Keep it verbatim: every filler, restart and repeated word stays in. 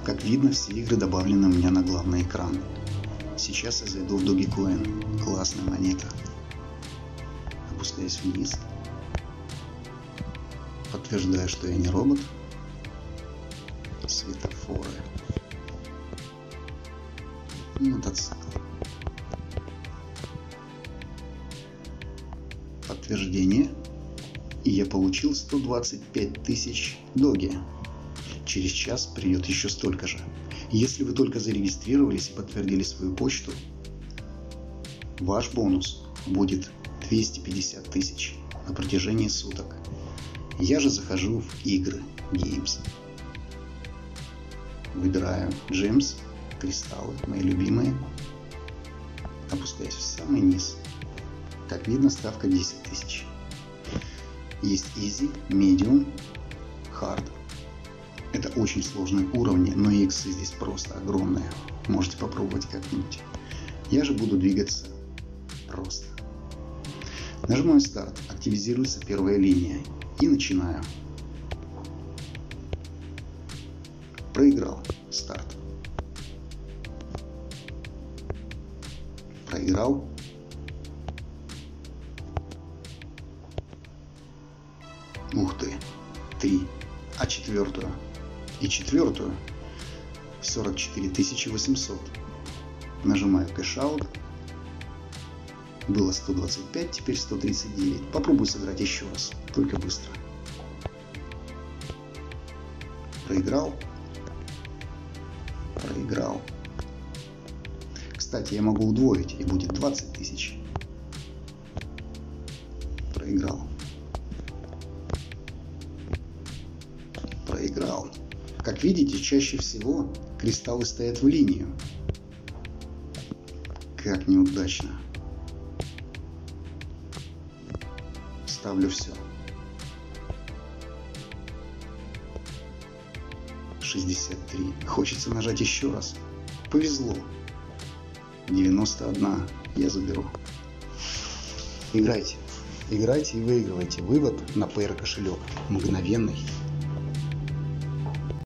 Как видно, все игры добавлены у меня на главный экран. Сейчас я зайду в Dogecoin. Классная монета. Опускаюсь вниз. Подтверждаю, что я не робот. Светофоры. Мотоцикл. Подтверждение. И я получил сто двадцать пять тысяч доги. Через час придет еще столько же. Если вы только зарегистрировались и подтвердили свою почту, ваш бонус будет двести пятьдесят тысяч на протяжении суток. Я же захожу в игры, Games. Выбираю Gems, кристаллы, мои любимые. Опускаюсь в самый низ. Как видно, ставка десять тысяч. Есть Easy, Medium, Hard. Это очень сложные уровни, но иксы здесь просто огромные. Можете попробовать как-нибудь. Я же буду двигаться просто. Нажимаю старт, активизируется первая линия и начинаю. Проиграл. Старт. Проиграл. Ух ты. Три. А четвертую? И четвертую сорок четыре тысячи восемьсот. Нажимаю кэш-аут. Было сто двадцать пять, теперь сто тридцать девять. Попробую сыграть еще раз, только быстро. Проиграл. Проиграл. Кстати, я могу удвоить, и будет двадцать тысяч. Проиграл. Проиграл. Как видите, чаще всего кристаллы стоят в линию. Как неудачно. Ставлю все. шестьдесят три. Хочется нажать еще раз. Повезло. девяносто один. Я заберу. Играйте. Играйте и выигрывайте. Вывод на Payer кошелек. Мгновенный.